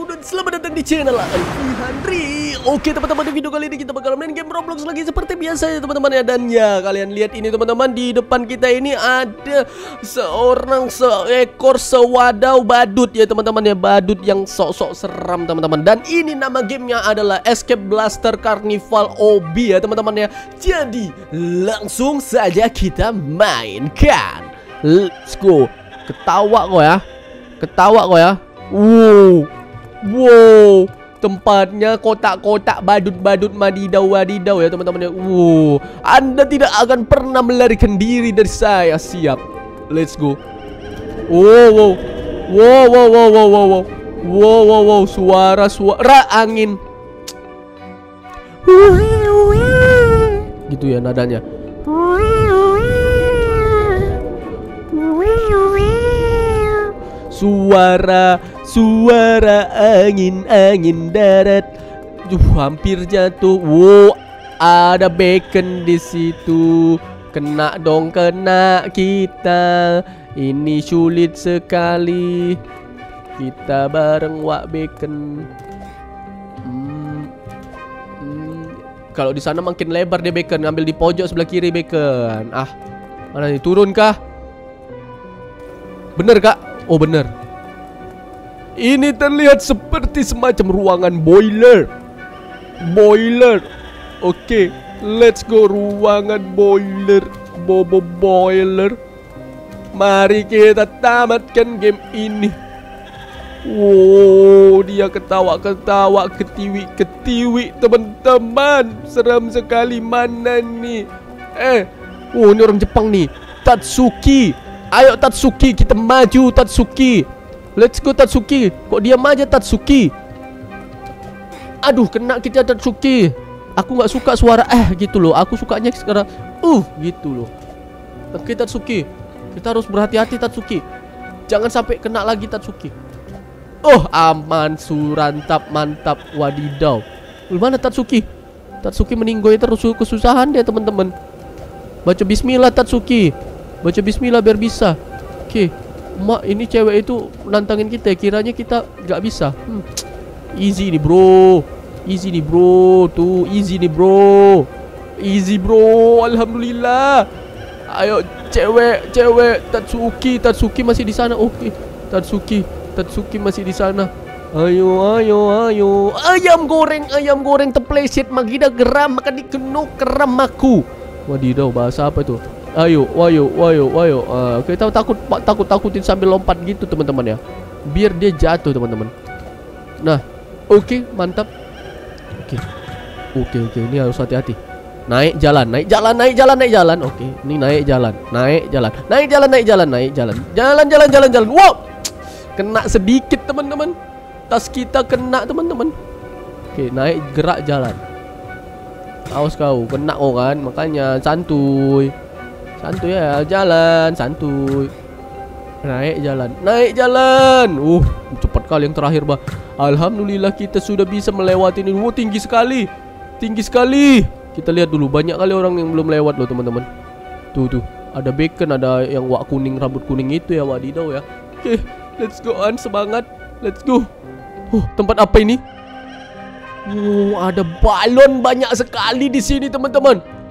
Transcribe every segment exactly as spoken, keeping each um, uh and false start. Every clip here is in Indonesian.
assalamualaikum dan selamat datang di channel Alfi Handri. Oke teman-teman, di video kali ini kita bakal main game Roblox lagi seperti biasa ya teman-teman ya. Dan ya kalian lihat ini teman-teman, di depan kita ini ada seorang seekor sewadaw badut ya teman-teman ya. Badut yang sok-sok seram teman-teman. Dan ini nama gamenya adalah Escape Blaster Carnival O B ya teman-teman ya. Jadi langsung saja kita mainkan. Let's go. Ketawa kok ya. Ketawa kok ya. Wow. Wow. Tempatnya kotak-kotak badut-badut madidau-wadidau ya teman-teman ya. Wow. Anda tidak akan pernah melarikan diri dari saya. Siap. Let's go. Wow, wow. Wow, wow, wow, wow, wow, wow. Wow, wow, wow. Suara-suara angin. Gitu ya nadanya. Suara, suara angin-angin darat. Duh, hampir jatuh. Wow, ada bacon di situ. Kena dong, kena kita. Ini sulit sekali. Kita bareng Wak Bacon. Hmm. Hmm. Kalau di sana makin lebar deh bacon. Ngambil di pojok sebelah kiri bacon. Ah, mana nih? Turun kah? Bener kak? Oh bener. Ini terlihat seperti semacam ruangan boiler. Boiler. Oke, let's go ruangan boiler. Bobo boiler. Mari kita tamatkan game ini. Wow, dia ketawa-ketawa, ketiwi-ketiwi teman-teman. Seram sekali. Mana nih? Eh, oh ini orang Jepang nih. Tatsuki. Ayo Tatsuki, kita maju Tatsuki. Let's go Tatsuki. Kok diam aja Tatsuki? Aduh, kena kita Tatsuki. Aku nggak suka suara eh gitu loh. Aku sukanya sekarang uh gitu loh. Oke Tatsuki, kita harus berhati-hati Tatsuki. Jangan sampai kena lagi Tatsuki. Oh aman, surantap, mantap, wadidaw. Mana Tatsuki? Tatsuki meninggoy terus, kesusahan dia teman-teman. Baca bismillah Tatsuki. Baca bismillah biar bisa. Oke, mak ini cewek itu nantangin kita. Kiranya kita gak bisa. hmm. Easy nih bro. Easy nih bro. Tuh easy nih bro. Easy bro. Alhamdulillah. Ayo cewek, cewek. Tatsuki, Tatsuki masih di sana. Oke, Tatsuki, Tatsuki masih di sana. Ayo, ayo, ayo. Ayam goreng, ayam goreng terpleset. Magida geram makan dikenuk keram aku. Wadidaw, bahasa apa itu? Ayo, wayo, wayo, wayo. Uh, kita takut, takut, takutin sambil lompat gitu teman-teman ya. Biar dia jatuh teman-teman. Nah, oke, okay, mantap. Oke, okay. oke, okay, oke. Okay. Ini harus hati-hati. Naik jalan, naik jalan, naik jalan, naik jalan. Oke, okay. Ini naik jalan, naik jalan, naik jalan, naik jalan, naik jalan, jalan, jalan, jalan, jalan. Wow, kena sedikit teman-teman. Tas kita kena teman-teman. Oke, okay, naik gerak jalan. Awas kau, kena kau kan. Makanya santuy. Santuy ya, jalan, santuy. Naik jalan, naik jalan. Uh, cepat kali yang terakhir bah. Alhamdulillah kita sudah bisa melewati ini. Wow, tinggi sekali. Tinggi sekali. Kita lihat dulu, banyak kali orang yang belum lewat loh teman-teman. Tuh, tuh. Ada bacon, ada yang wak kuning, rambut kuning itu ya, wadidaw ya. Oke, okay, let's go on, semangat. Let's go. Oh, tempat apa ini? Oh, ada balon banyak sekali di sini teman-teman.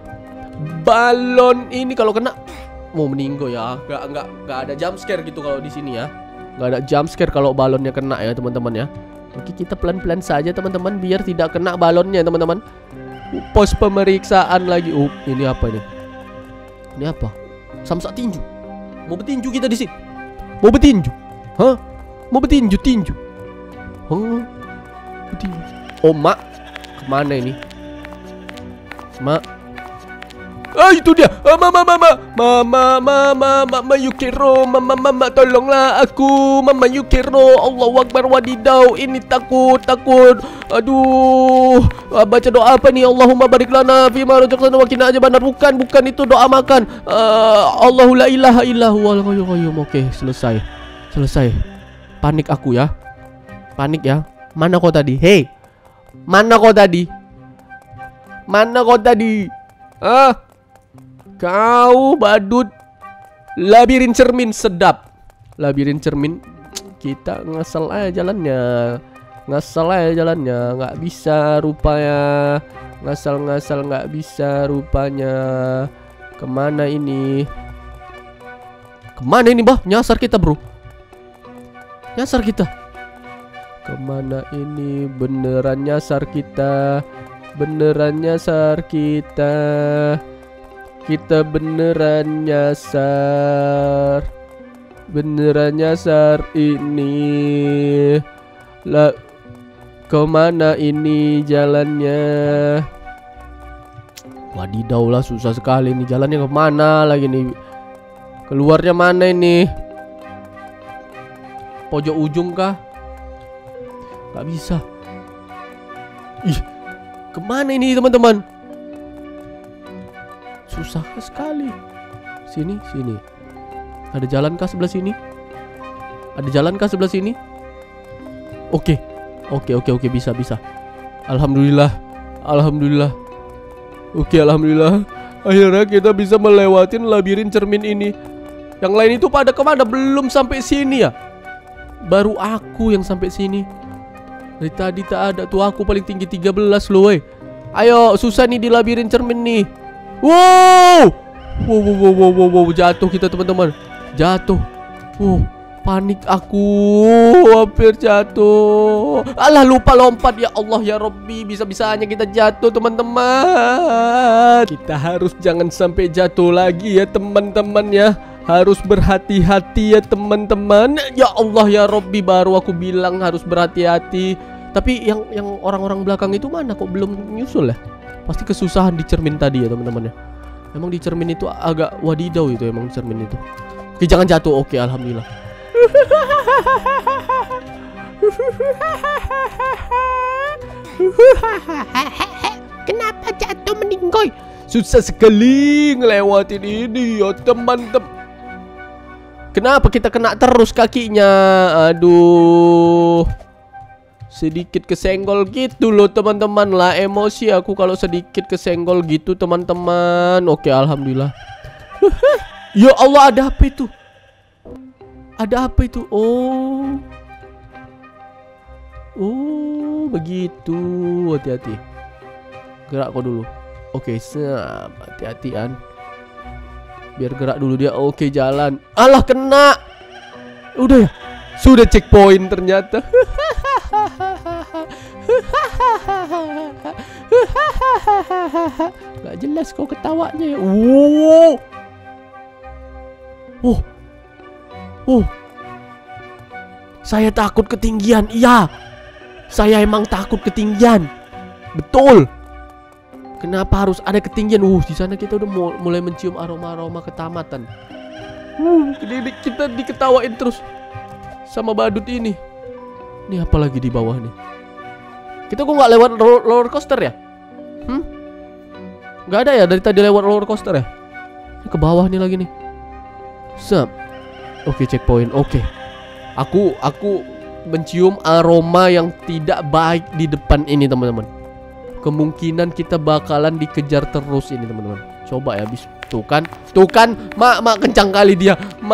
Balon ini kalau kena mau meninggal ya. Gak, gak, gak ada jump scare gitu kalau di sini ya. Gak ada jump scare kalau balonnya kena ya teman-teman ya. Oke, kita pelan-pelan saja teman-teman biar tidak kena balonnya teman-teman. Pos pemeriksaan lagi. Oh, ini apa ini? Ini apa? Samsak tinju. Mau bertinju kita di sini. Mau bertinju. Hah? Mau bertinju tinju. Hah? Bertinju. Oh, mak. Kemana ini? Mak. Ah, itu dia. Ah, mama, mama, mama, mama, mama Yukiro, mama, mama, tolonglah aku, mama Yukiro. Allahu Akbar, wadidaw. Ini takut, takut. Aduh, ah, baca doa apa nih? Allahumma barik lana fima razaqtana wa qina adzabannar. Bukan, bukan itu doa makan. Uh, Allahu la ilaha illahu wal hayyul qayyum. Oke, selesai, selesai. Panik aku ya, panik ya. Mana kau tadi? Hei, mana kau tadi? Mana kau tadi? Ah. Kau badut. Labirin cermin sedap. Labirin cermin. Kita ngasal aja jalannya. Ngasal ya jalannya, nggak bisa rupanya. Ngasal-ngasal nggak bisa rupanya. Kemana ini? Kemana ini bah? Nyasar kita bro. Nyasar kita. Kemana ini? Beneran nyasar kita. Beneran nyasar kita. Kita beneran nyasar. Beneran nyasar ini. Lah, kemana ini jalannya? Wadidaw lah, susah sekali nih jalannya. Kemana lagi nih? Keluarnya mana ini? Pojok ujung kah? Gak bisa. Ih, kemana ini teman-teman? Susah sekali. Sini, sini. Ada jalan kah sebelah sini? Ada jalan kah sebelah sini? Oke. Oke, oke, oke, bisa, bisa. Alhamdulillah. Alhamdulillah. Oke, alhamdulillah. Akhirnya kita bisa melewatin labirin cermin ini. Yang lain itu pada kemana? Belum sampai sini ya? Baru aku yang sampai sini. Dari tadi tak ada. Tuh aku paling tinggi tiga belas loh, weh. Ayo, susah nih di labirin cermin nih. Wow! Wow, wow, wow, wow, wow, wow. Jatuh kita teman-teman. Jatuh. Wow, panik aku. Hampir jatuh. Alah, lupa lompat. Ya Allah, ya Rabbi. Bisa-bisanya kita jatuh teman-teman. Kita harus jangan sampai jatuh lagi ya teman-teman ya. Harus berhati-hati ya teman-teman. Ya Allah, ya Rabbi. Baru aku bilang harus berhati-hati. Tapi yang yang orang-orang belakang itu mana kok belum nyusul ya? Pasti kesusahan di cermin tadi ya teman-teman ya. Emang di cermin itu agak wadidaw itu emang di cermin itu. Oke, jangan jatuh. Oke, alhamdulillah. Kenapa jatuh meninggoy? Susah sekali ngelewatin ini ya teman-teman. Kenapa kita kena terus kakinya? Aduh. Sedikit kesenggol gitu loh teman-teman. Lah emosi aku kalau sedikit kesenggol gitu teman-teman. Oke, alhamdulillah. Ya Allah, ada apa itu? Ada apa itu? Oh. Oh, begitu. Hati-hati. Gerak kau dulu. Oke, siap. Hati-hatian. Biar gerak dulu dia. Oke, jalan. Alah, kena. Udah ya. Sudah checkpoint ternyata. Gak jelas kau ketawanya. Wow. Oh. Oh. Saya takut ketinggian. Iya. Saya emang takut ketinggian. Betul. Kenapa harus ada ketinggian? Uh, di sana kita udah mulai mencium aroma-aroma ketamatan. Uh, kita diketawain terus sama badut ini. Ini apa lagi di bawah nih? Kita kok nggak lewat roller coaster ya? Hmm? Nggak ada ya dari tadi lewat roller coaster ya? Ini ke bawah nih lagi nih. Sep. Oke, checkpoint. Oke. Aku aku mencium aroma yang tidak baik di depan ini teman-teman. Kemungkinan kita bakalan dikejar terus ini teman-teman. Coba ya, bis. Tuh kan, tuh kan, mak mak kencang kali dia.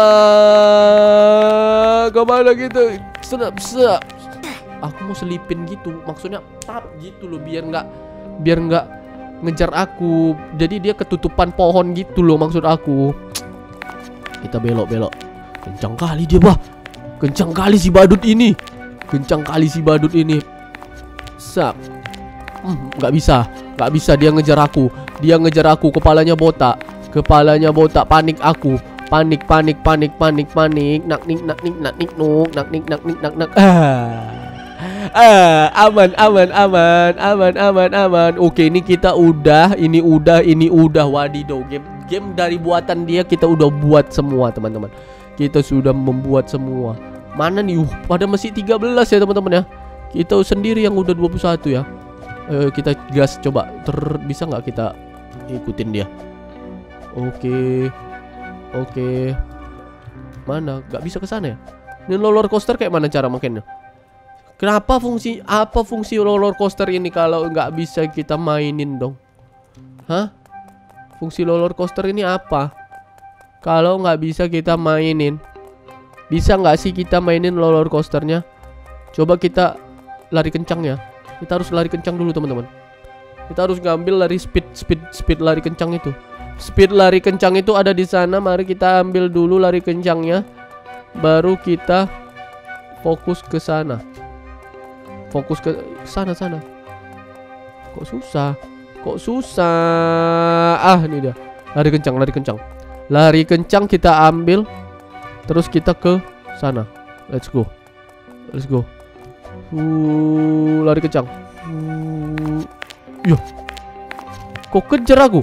Mak, kemana gitu? Sedap, sedap. Aku mau selipin gitu, maksudnya tap gitu loh, biar nggak, biar nggak ngejar aku. Jadi dia ketutupan pohon gitu loh, maksud aku. Kita belok-belok. Kencang kali dia, bah. Kencang kali si badut ini. Kencang kali si badut ini. Sap. Hmm, nggak bisa, nggak bisa dia ngejar aku. Dia ngejar aku, kepalanya botak. Kepalanya botak, panik aku. Panik, panik, panik, panik, panik. Nak nik, nak nik, nak nik, nuk, nak nik, nak nik, nak nak. Ah. Ah, aman, aman, aman, aman, aman, aman. Oke, ini kita udah, ini udah, ini udah. Wadidaw, game game dari buatan dia kita udah buat semua, teman-teman. Kita sudah membuat semua. Mana nih? Uh, pada masih tiga belas ya, teman-teman ya. Kita sendiri yang udah dua puluh satu ya. Ayo kita gas coba. Ter bisa nggak kita ikutin dia? Oke. Oke. Mana? Gak bisa ke sana ya? Ini roller coaster kayak mana cara makainya? Kenapa fungsi apa fungsi roller coaster ini kalau nggak bisa kita mainin dong? Hah? Fungsi roller coaster ini apa? Kalau nggak bisa kita mainin, bisa nggak sih kita mainin roller coasternya? Coba kita lari kencangnya. Kita harus lari kencang dulu teman-teman. Kita harus ngambil lari speed speed speed lari kencang itu. Speed lari kencang itu ada di sana. Mari kita ambil dulu lari kencangnya. Baru kita fokus ke sana. Fokus ke sana sana. Kok susah? Kok susah? Ah, ini dia. Lari kencang, lari kencang. Lari kencang kita ambil. Terus kita ke sana. Let's go. Let's go. Uh, lari kencang. Uh, Yo. Kok kejar aku?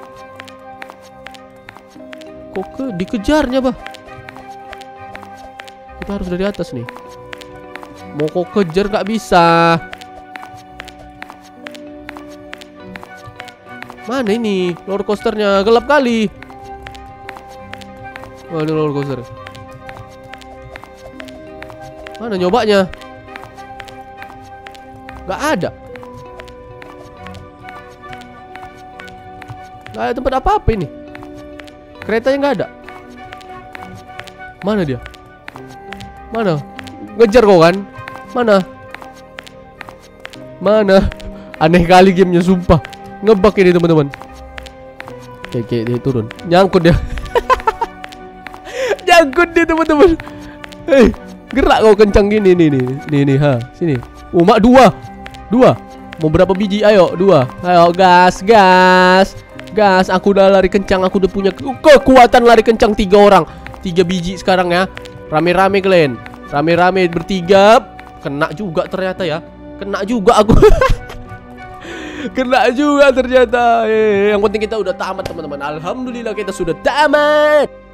Kok ke dikejarnya, bah? Kita harus dari atas nih. Mau kok kejar gak bisa. Mana ini roller coasternya? Gelap kali. Oh, ini roller coaster. Mana nyobanya? Gak ada. Gak ada tempat apa-apa ini. Keretanya gak ada. Mana dia? Mana? Ngejar kau kan? Mana? Mana? Aneh kali gamenya sumpah. Ngebug ini teman-teman. Oke, oke, dia turun. Nyangkut dia. Nyangkut dia teman-teman. Hei, gerak kau kencang gini nih nih. Nih nih ha, sini. Oh, mak dua. Dua. Mau berapa biji? Ayo, dua. Ayo, gas, gas. Gas, aku udah lari kencang. Aku udah punya ke kekuatan lari kencang tiga orang. Tiga biji sekarang ya. Rame-rame kalian. Rame-rame bertiga. Kena juga ternyata ya. Kena juga aku. Kena juga ternyata. Eh, yang penting kita udah tamat teman-teman. Alhamdulillah kita sudah tamat.